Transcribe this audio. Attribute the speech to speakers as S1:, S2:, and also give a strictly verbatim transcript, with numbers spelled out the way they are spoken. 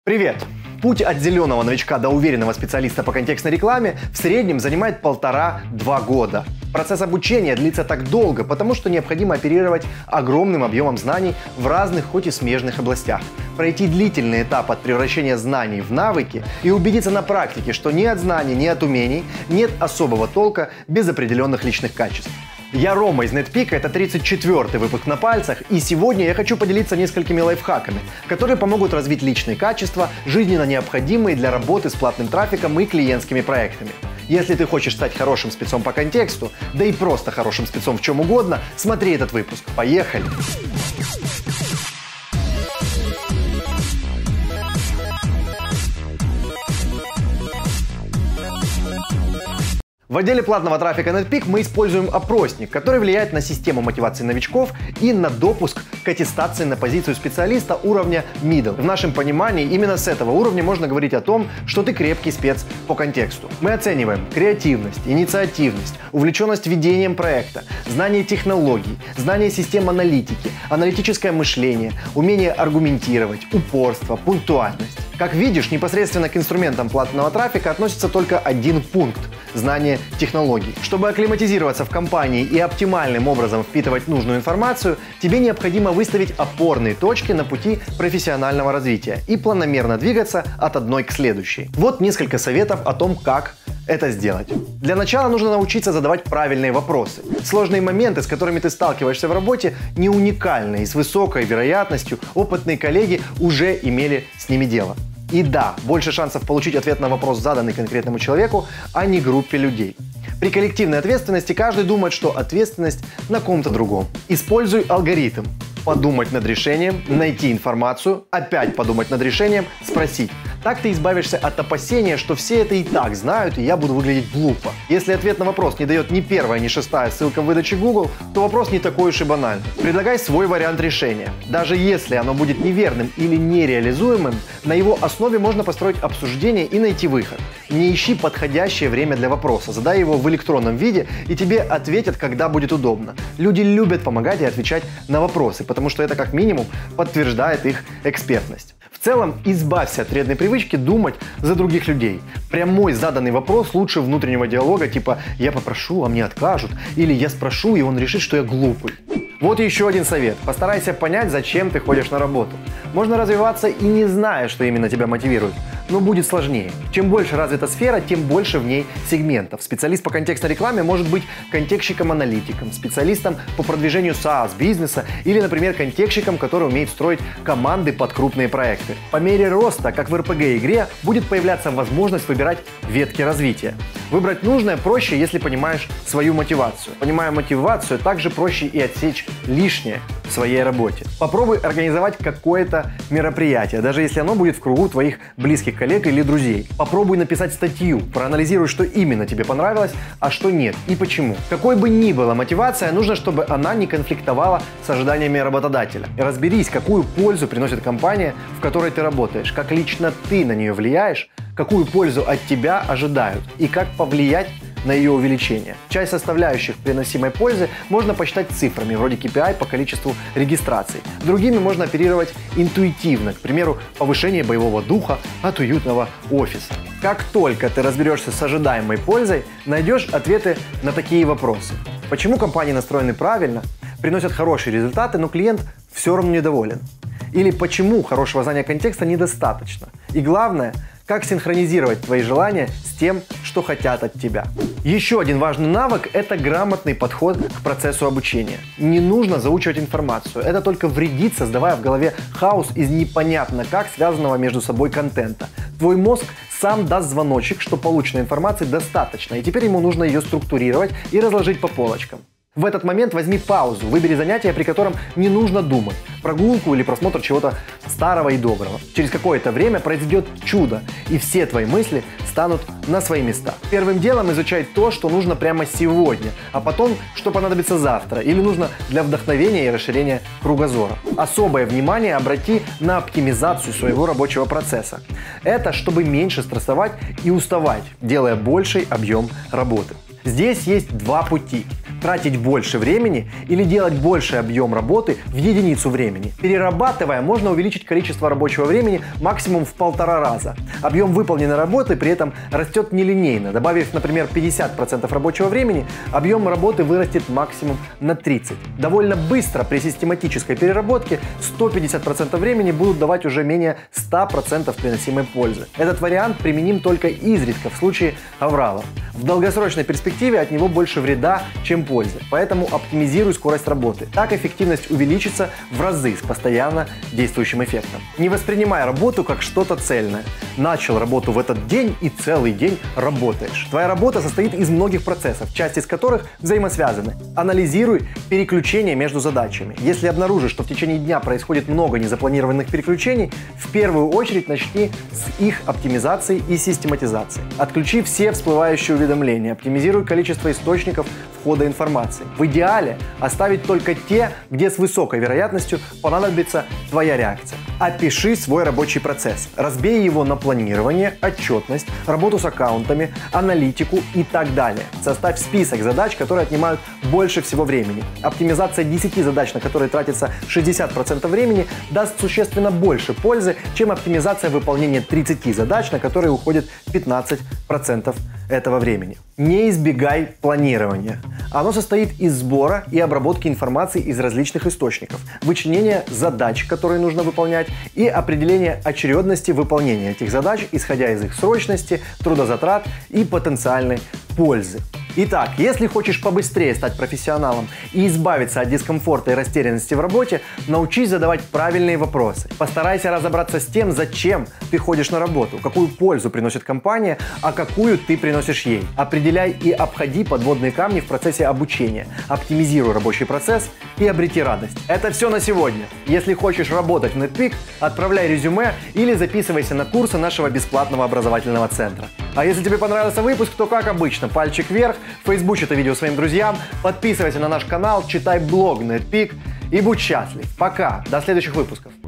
S1: Привет! Путь от зеленого новичка до уверенного специалиста по контекстной рекламе в среднем занимает полтора-два года. Процесс обучения длится так долго, потому что необходимо оперировать огромным объемом знаний в разных, хоть и смежных областях. Пройти длительный этап от превращения знаний в навыки и убедиться на практике, что ни от знаний, ни от умений нет особого толка без определенных личных качеств. Я Рома из NetPeak, это тридцать четвёртый выпуск на пальцах, и сегодня я хочу поделиться несколькими лайфхаками, которые помогут развить личные качества, жизненно необходимые для работы с платным трафиком и клиентскими проектами. Если ты хочешь стать хорошим спецом по контексту, да и просто хорошим спецом в чем угодно, смотри этот выпуск. Поехали! В отделе платного трафика NetPeak мы используем опросник, который влияет на систему мотивации новичков и на допуск к аттестации на позицию специалиста уровня Middle. В нашем понимании именно с этого уровня можно говорить о том, что ты крепкий спец по контексту. Мы оцениваем креативность, инициативность, увлеченность ведением проекта, знание технологий, знание систем аналитики, аналитическое мышление, умение аргументировать, упорство, пунктуальность. Как видишь, непосредственно к инструментам платного трафика относится только один пункт – знание технологий. Чтобы акклиматизироваться в компании и оптимальным образом впитывать нужную информацию, тебе необходимо выставить опорные точки на пути профессионального развития и планомерно двигаться от одной к следующей. Вот несколько советов о том, как это сделать. Для начала нужно научиться задавать правильные вопросы. Сложные моменты, с которыми ты сталкиваешься в работе, не уникальны, и с высокой вероятностью опытные коллеги уже имели с ними дело. И да, больше шансов получить ответ на вопрос, заданный конкретному человеку, а не группе людей. При коллективной ответственности каждый думает, что ответственность на ком-то другом. Используй алгоритм. Подумать над решением, найти информацию, опять подумать над решением, спросить. Так ты избавишься от опасения, что все это и так знают, и я буду выглядеть глупо. Если ответ на вопрос не дает ни первая, ни шестая ссылка в выдаче Google, то вопрос не такой уж и банальный. Предлагай свой вариант решения. Даже если оно будет неверным или нереализуемым, на его основе можно построить обсуждение и найти выход. Не ищи подходящее время для вопроса, задай его в электронном виде, и тебе ответят, когда будет удобно. Люди любят помогать и отвечать на вопросы, потому что это как минимум подтверждает их экспертность. В целом, избавься от вредной привычки думать за других людей. Прямой заданный вопрос лучше внутреннего диалога типа «я попрошу, а мне откажут» или «я спрошу, и он решит, что я глупый». Вот еще один совет. Постарайся понять, зачем ты ходишь на работу. Можно развиваться и не зная, что именно тебя мотивирует, но будет сложнее. Чем больше развита сфера, тем больше в ней сегментов. Специалист по контекстной рекламе может быть контекстщиком-аналитиком, специалистом по продвижению SaaS бизнеса или, например, контекстщиком, который умеет строить команды под крупные проекты. По мере роста, как в эр пи джи-игре, будет появляться возможность выбирать ветки развития. Выбрать нужное проще, если понимаешь свою мотивацию. Понимая мотивацию, также проще и отсечь лишнее в своей работе. Попробуй организовать какое-то мероприятие, даже если оно будет в кругу твоих близких коллег или друзей. Попробуй написать статью, проанализируй, что именно тебе понравилось, а что нет и почему. Какой бы ни была мотивация, нужно, чтобы она не конфликтовала с ожиданиями работодателя. И разберись, какую пользу приносит компания, в которой ты работаешь, как лично ты на нее влияешь, какую пользу от тебя ожидают и как повлиять на ее увеличение. Часть составляющих приносимой пользы можно посчитать цифрами, вроде кей пи ай по количеству регистраций. Другими можно оперировать интуитивно, к примеру, повышение боевого духа от уютного офиса. Как только ты разберешься с ожидаемой пользой, найдешь ответы на такие вопросы. Почему компании настроены правильно, приносят хорошие результаты, но клиент все равно недоволен? Или почему хорошего знания контекста недостаточно? И главное, как синхронизировать твои желания с тем, что хотят от тебя. Еще один важный навык – это грамотный подход к процессу обучения. Не нужно заучивать информацию. Это только вредит, создавая в голове хаос из непонятно как связанного между собой контента. Твой мозг сам даст звоночек, что полученной информации достаточно, и теперь ему нужно ее структурировать и разложить по полочкам. В этот момент возьми паузу, выбери занятие, при котором не нужно думать, прогулку или просмотр чего-то старого и доброго. Через какое-то время произойдет чудо, и все твои мысли станут на свои места. Первым делом изучай то, что нужно прямо сегодня, а потом, что понадобится завтра, или нужно для вдохновения и расширения кругозора. Особое внимание обрати на оптимизацию своего рабочего процесса. Это чтобы меньше стрессовать и уставать, делая больший объем работы. Здесь есть два пути. Тратить больше времени или делать больший объем работы в единицу времени. Перерабатывая, можно увеличить количество рабочего времени максимум в полтора раза. Объем выполненной работы при этом растет нелинейно. Добавив, например, пятьдесят процентов рабочего времени, объем работы вырастет максимум на тридцать процентов. Довольно быстро при систематической переработке сто пятьдесят процентов времени будут давать уже менее ста процентов приносимой пользы. Этот вариант применим только изредка в случае авралов. В долгосрочной перспективе от него больше вреда, чем пользы. Поэтому оптимизируй скорость работы. Так эффективность увеличится в разы с постоянно действующим эффектом. Не воспринимай работу как что-то цельное. Начал работу в этот день и целый день работаешь. Твоя работа состоит из многих процессов, части из которых взаимосвязаны. Анализируй переключения между задачами. Если обнаружишь, что в течение дня происходит много незапланированных переключений, в первую очередь начни с их оптимизации и систематизации. Отключи все всплывающие уведомления. Уведомления, оптимизируй количество источников входа информации. В идеале оставить только те, где с высокой вероятностью понадобится твоя реакция. Опиши свой рабочий процесс. Разбей его на планирование, отчетность, работу с аккаунтами, аналитику и так далее. Составь список задач, которые отнимают больше всего времени. Оптимизация десяти задач, на которые тратится шестьдесят процентов времени, даст существенно больше пользы, чем оптимизация выполнения тридцати задач, на которые уходит пятнадцать процентов этого времени. Не избегай планирования. Оно состоит из сбора и обработки информации из различных источников, вычленения задач, которые нужно выполнять, и определения очередности выполнения этих задач, исходя из их срочности, трудозатрат и потенциальной пользы. Итак, если хочешь побыстрее стать профессионалом и избавиться от дискомфорта и растерянности в работе, научись задавать правильные вопросы. Постарайся разобраться с тем, зачем ты ходишь на работу, какую пользу приносит компания, а какую ты приносишь ей. Определяй и обходи подводные камни в процессе обучения. Оптимизируй рабочий процесс и обрети радость. Это все на сегодня. Если хочешь работать в NetPeak, отправляй резюме или записывайся на курсы нашего бесплатного образовательного центра. А если тебе понравился выпуск, то, как обычно, пальчик вверх, фейсбуч это видео своим друзьям, подписывайся на наш канал, читай блог NetPeak и будь счастлив. Пока, до следующих выпусков.